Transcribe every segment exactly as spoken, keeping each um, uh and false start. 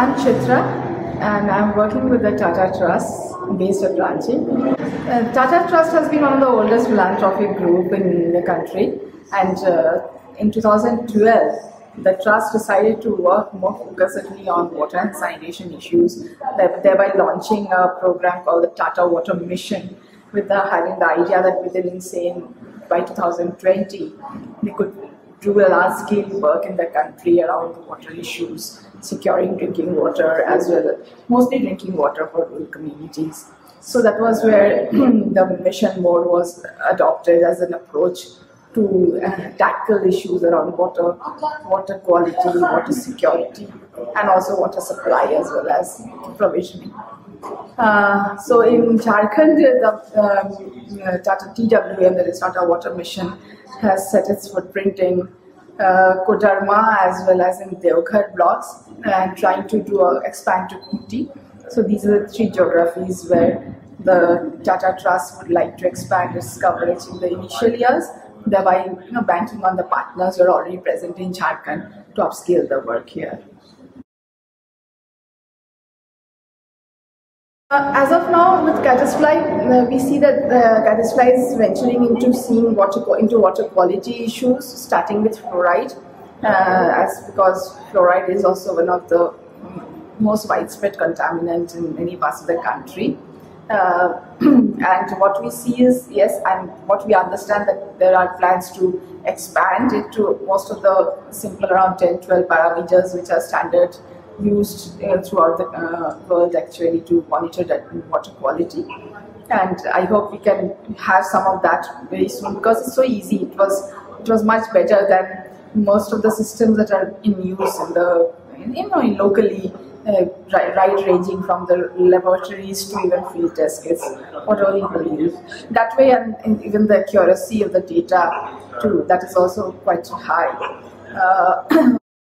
I'm Chitra and I'm working with the Tata Trust based at Ranchi. Uh, Tata Trust has been one of the oldest philanthropic group in the country, and uh, in two thousand twelve the Trust decided to work more focusedly on water and sanitation issues, thereby launching a program called the Tata Water Mission, with the, having the idea that within say by two thousand twenty we could do a large-scale work in the country around water issues, securing drinking water as well, mostly drinking water for rural communities. So that was where the mission mode was adopted as an approach to uh, tackle issues around water, water quality, water security, and also water supply as well as provisioning. Uh, so in Jharkhand, the um, Tata T W M, that is Tata Water Mission, has set its footprint in uh, Kodarma as well as in Deoghar blocks, and trying to do a, expand to Kuti. So these are the three geographies where the Tata Trust would like to expand its coverage in the initial years, thereby you know, banking on the partners who are already present in Jharkhand to upscale the work here. Uh, as of now, with Caddisfly, uh, we see that uh, Caddisfly is venturing into seeing water into water quality issues, starting with fluoride, uh, as because fluoride is also one of the most widespread contaminants in many parts of the country. Uh, and what we see is, yes, and what we understand that there are plans to expand it to most of the simple around ten to twelve parameters which are standard used uh, throughout the uh, world actually to monitor that water quality. And I hope we can have some of that very soon, because it's so easy. It was it was much better than most of the systems that are in use in the you know in locally. Uh, right, right ranging from the laboratories to even field test kits, whatever you believe. That way, and, and even the accuracy of the data too, that is also quite high. Uh,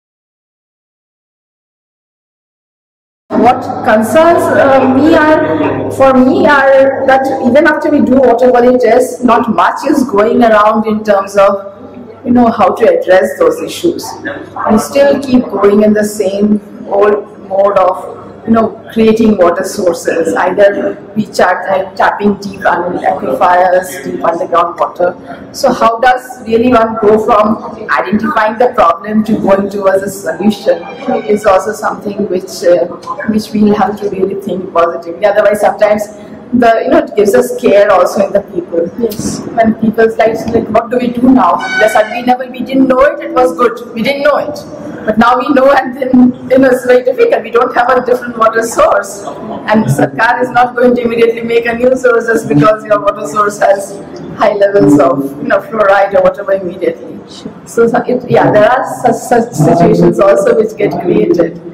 what concerns uh, me are, for me, are that even after we do water quality tests, not much is going around in terms of you know how to address those issues. We still keep going in the same old mode of you know creating water sources, either we chat, uh, tapping deep under aquifers, deep underground water. So how does really one go from identifying the problem to going towards a solution is also something which uh, which we'll have to really think positively. Otherwise, sometimes the you know it gives us scare also in the people. Yes. When people's like, like what do we do now? Yes, we never we didn't know it. It was good. We didn't know it. But now we know, and then you know, it's very difficult. We don't have a different water source, and Sarkar is not going to immediately make a new source just because your water source has high levels of you know fluoride or whatever immediately. So, it, yeah, there are such, such situations also which get created.